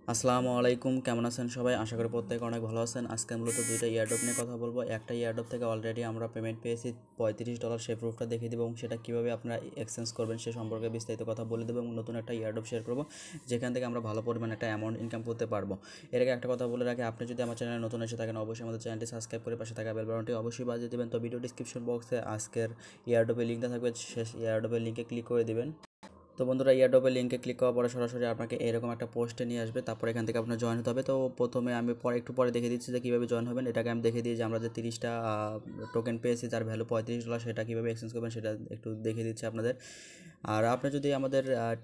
আসসালামু আলাইকুম, কেমন আছেন সবাই? আশা করি প্রত্যেকে অনেক ভালো আছেন। আজকে মূলত দুইটা ইয়ারড্রপ নিয়ে কথা বলবো। একটা ইয়ারড্রপ থেকে অলরেডি আমরা পেমেন্ট পেয়েছি $35, সেই প্রুফটা দেখিয়ে দেবো এবং সেটা কীভাবে আপনারা এক্সচেঞ্জ করবেন সে সম্পর্কে বিস্তারিত কথা বলে দেবো এবং নতুন একটা ইয়ারড্রপ শেয়ার করবো যেখান থেকে আমরা ভালো পরিমাণে একটা অ্যামাউন্ট ইনকাম করতে পারবো। এর আগে একটা কথা বলে রাখি, আপনি যদি আমার চ্যানেলে নতুন এসে থাকেন অবশ্যই আমাদের চ্যানেলটি সাবস্ক্রাইব করে পাশে থাকা বেল বাটনটি অবশ্যই বাজিয়ে দেবেন। তো ভিডিও ডিসক্রিপশন বক্সে আজকের ইয়ারড্রপের লিঙ্কটা থাকবে, শেষ ইয়ারড্রপের লিঙ্কে ক্লিক করে দেবেন। তো বন্ধুরা, ইয়ারড্রপের লিঙ্কে ক্লিক করার পরে সরাসরি আপনাকে এরকম একটা পোস্টে নিয়ে আসবে, তারপর এখান থেকে আপনার জয়েন হতে হবে। তো প্রথমে আমি একটু পরে দেখে দিচ্ছি যে কীভাবে জয়েন হবেন। এটাকে আমি দেখে দিই যে আমরা যে 30টা টোকেন পেয়েছি যার ভ্যালু $35, সেটা কীভাবে এক্সচেঞ্জ করবেন সেটা একটু দেখে দিচ্ছি আপনাদের। আর আপনি যদি আমাদের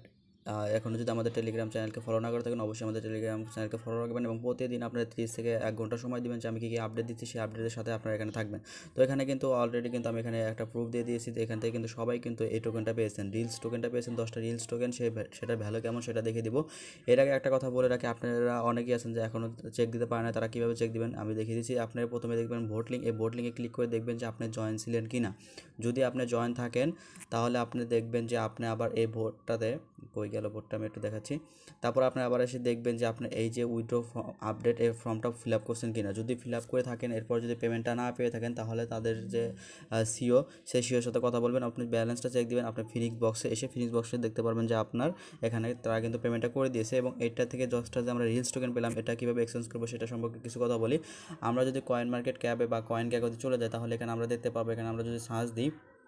এখনও যদি আমাদের টেলিগ্রাম চ্যানেলকে ফলো না করে থাকেন অবশ্যই আমাদের টেলিগ্রাম চ্যানেলকে ফলো রাখবেন এবং প্রতিদিন আপনার 30 থেকে 1 ঘন্টা সময় দেবেন যে আমি কী আপডেট দিচ্ছি, সেই আপডেটের সাথে আপনারা এখানে থাকবেন। তো এখানে কিন্তু অলরেডি কিন্তু আমি এখানে একটা প্রুফ দিয়ে দিয়েছি যে এখান থেকে কিন্তু সবাই কিন্তু এই টোকেনটা পেয়েছেন, রিলস টোকেনটা পেয়েছেন, 10টা রিলস টোকেন, সেটার ভ্যালু কেমন সেটা দেখে দিব। এর আগে একটা কথা বলে রাখি, আপনারা অনেকেই আছেন যে এখনও চেক দিতে পারে না, তারা কীভাবে চেক দিবেন আমি দেখিয়ে দিচ্ছি। আপনারা প্রথমে দেখবেন ভোট লিঙ্ক, এই ভোট লিঙ্কে ক্লিক করে দেখবেন যে আপনি জয়েন ছিলেন কি না। যদি আপনি জয়েন থাকেন তাহলে আপনি দেখবেন যে আপনি আবার এই ভোটটাতে কই গেল ভোটটা আমি একটু দেখাচ্ছি। তারপর আপনি আবার এসে দেখবেন যে আপনি এই যে উইথড্র আপডেট এই ফর্মটা ফিল আপ করছেন কিনা। যদি ফিল আপ করে থাকেন এরপর যদি পেমেন্টটা না পেয়ে থাকেন তাহলে তাদের যে সিও, সেই সিওর সাথে কথা বলবেন, আপনি ব্যালেন্সটা চেক দিবেন। আপনি ফিনিক্স বক্সে এসে ফিনিক্স বক্সে দেখতে পারবেন যে আপনার এখানে তারা কিন্তু পেমেন্টটা করে দিয়েছে। এবং এইটা থেকে দশটা যে আমরা রিলস টোকেন পেলাম এটা কীভাবে এক্সচেঞ্জ করবো সেটা সম্পর্কে কিছু কথা বলি। আমরা যদি কয়েন মার্কেট ক্যাবে বা কয়েন ক্যাবে চলে যাই তাহলে এখানে আমরা দেখতে পাবো, এখানে আমরা যদি সার্চ দিই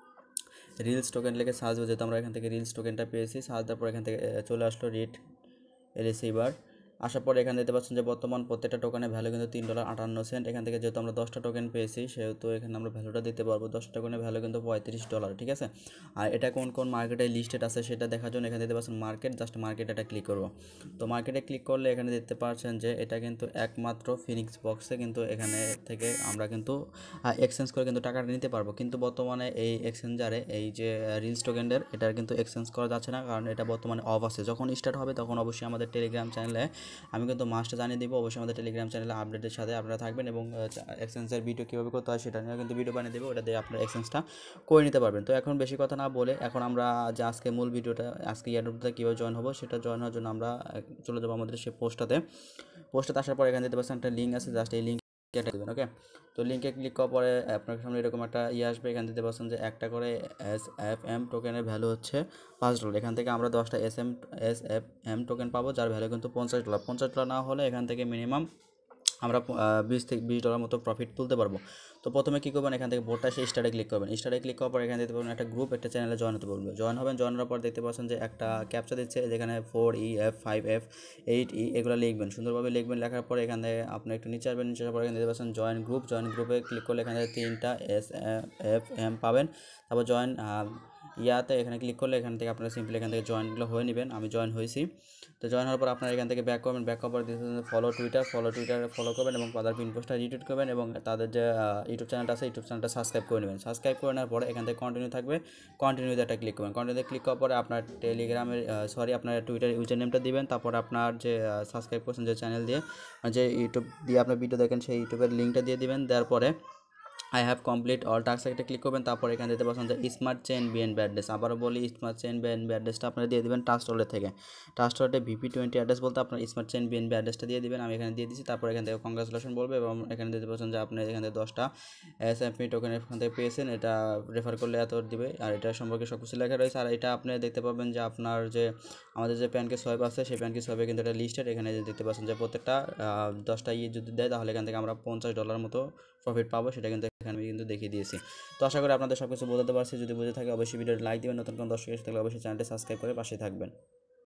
রিলস টোকেন লিখে সার্চ হয়ে যেত, আমরা এখান থেকে রিলস টোকেনটা পেয়েছি। সার্চ দেওয়ার পর এখান থেকে চলে আসলো রিড রিসিভার। আসার পরে এখানে দেখতে পাচ্ছেন যে বর্তমান প্রত্যেকটা টোকেনের ভ্যালু কিন্তু $3.58। এখান থেকে যেহেতু আমরা 10টা টোকেন পেয়েছি সেহেতু এখানে আমরা ভ্যালুটা দিতে পারবো। 10টা টোকেনের ভ্যালু কিন্তু $35, ঠিক আছে। আর এটা কোন কোন মার্কেটে লিস্টেড আছে সেটা দেখার জন্য এখানে দেখতে পাচ্ছেন মার্কেট, জাস্ট মার্কেট এটা ক্লিক করবো। তো মার্কেটে ক্লিক করলে এখানে দেখতে পাচ্ছেন যে এটা কিন্তু একমাত্র ফিনিক্স বক্সে কিন্তু এখানে থেকে আমরা কিন্তু এক্সচেঞ্জ করে কিন্তু টাকাটা নিতে পারবো। কিন্তু বর্তমানে এই এক্সচেঞ্জারে এই যে রিলস টোকেনের এটার কিন্তু এক্সচেঞ্জ করা যাচ্ছে না, কারণ এটা বর্তমানে অফ আছে। যখন স্টার্ট হবে তখন অবশ্যই আমাদের টেলিগ্রাম চ্যানেলে আমি কিন্তু মাস্টটা জানিয়ে দিব। অবশ্যই আমাদের টেলিগ্রাম চ্যানেলে আপডেটের সাথে আপনারা থাকবেন এবং এক্সচেঞ্জের ভিডিও কীভাবে করতে হয় সেটা নিয়ে কিন্তু ভিডিও বানিয়ে দেবো, ওটা দিয়ে আপনারা এক্সচেঞ্জটা করে নিতে পারবেন। তো এখন বেশি কথা না বলে এখন আমরা যে আজকে মূল ভিডিওটা, আজকে ইয়ারড্রপটা কীভাবে জয়েন হবো সেটা জয়েন হওয়ার জন্য আমরা চলে যাবো আমাদের সেই পোস্টটাতে আসার পর এখানে দেখতে পাচ্ছেন একটা লিঙ্ক আছে, জাস্ট এই লিঙ্ক কেটে দেবেন। ওকে, তো লিঙ্কে ক্লিক করার পরে আপনার সামনে এরকম একটা আসবে। এখান থেকে পাচ্ছেন যে একটা করে SFM টোকেনের ভ্যালু হচ্ছে $5। এখান থেকে আমরা 10টা SFM টোকেন পাবো যার ভ্যালু কিন্তু $50। $50 না হলে এখান থেকে মিনিমাম আমরা $20 মতো প্রফিট তুলতে পারবো। তো প্রথমে কী করবেন, এখান থেকে ভোটটা সেই স্টারে ক্লিক করবেন। স্টারে ক্লিক করার পর এখানে দেখতে পাবেন একটা গ্রুপ, একটা চ্যানেলে জয়েন হতে বলবে। জয়েন হবেন, জয়েন হওয়ার পর দেখতে পাচ্ছেন যে একটা ক্যাপচা দিচ্ছে, যেখানে 4EF 5F 8E এগুলো লিখবেন, সুন্দরভাবে লিখবেন। লেখার পরে এখানে আপনি একটু নিচে আসবেন, নিচে আসার পর এখানে দেখতে পাচ্ছেন জয়েন গ্রুপ। জয়েন গ্রুপে ক্লিক করলে এখানে 3টা SFM পাবেন। তারপর জয়েন এখানে ক্লিক করলে এখান থেকে আপনারা সিম্পলি এখান থেকে জয়েনগুলো হয়ে নেবেন। আমি জয়েন হয়েছি। তো জয়েন হওয়ার পর আপনারা এখান থেকে ব্যাক করবেন, ব্যাক করার পর ফলো টুইটারে ফলো করবেন এবং তাদের পিন পোস্টটা রিটুইট করবেন এবং তাদের যে ইউটিউব চ্যানেলটা আছে ইউটিউব চ্যানেলটা সাবস্ক্রাইব করে নেবেন। সাবস্ক্রাইব করে নেওয়ার পরে এখান থেকে কন্টিনিউ থাকবে, কন্টিনিউতে একটা ক্লিক করবেন। কন্টিনিউতে ক্লিক করার পরে আপনার টেলিগ্রামের আপনার টুইটার ইউজার নেমটা দিবেন। তারপর আপনার যে সাবস্ক্রাইব করছেন যে চ্যানেল দিয়ে, যে ইউটিউব দিয়ে আপনার ভিডিও দেখেন সেই ইউটিউবের লিঙ্কটা দিয়ে দিবেন। দেওয়ার পরে I have complete all task একটা ক্লিক করবেন। তারপর এখানে দিতে পারছেন যে স্মার্ট চেইন বিএনবি অ্যাড্রেস। আবারও বলি, স্মার্ট চেইন বিএনবি অ্যাড্রেসটা আপনারা দিয়ে দেবেন ট্রাস্ট ওয়ালেট থেকে। ট্রাস্ট ওয়ালেটে VP20 অ্যাড্রেস বলতে আপনার স্মার্ট চেইন বিএনবি অ্যাড্রেসটা দিয়ে দেবেন। আমি এখানে দিয়ে দিচ্ছি। তারপর এখান থেকে কংগ্রাচুলেশন বলবে এবং এখানে দিতে পারছেন যে আপনি এখান থেকে 10টা SFP টোকেন এখান থেকে পেয়েছেন, এটা রেফার করলে এত দিবে। আর এটা সম্পর্কে সব কিছু লেখা রয়েছে। আর এটা আপনি দেখতে পাবেন যে আপনার যে আমাদের যে প্যানকে সোয়াইপ আছে সেই প্যানকে সোয়াইপে কিন্তু এটা লিস্টেড। এখানে দেখতে পাচ্ছেন যে প্রত্যেকটা 10টা যদি দেয় তাহলে এখান থেকে আমরা $50 মতো প্রফিট পাবো, সেটা কিন্তু এখানে আমি কিন্তু দেখিয়ে দিয়েছি। তো আশা করি আপনাদের সব কিছু বোঝাতে পারছি। যদি বুঝে থাকে অবশ্যই ভিডিওটি লাইক দিবেন, নতুন কোনো দর্শক এসে থাকলে অবশ্যই চ্যানেলটি সাবস্ক্রাইব করে পাশে থাকবেন।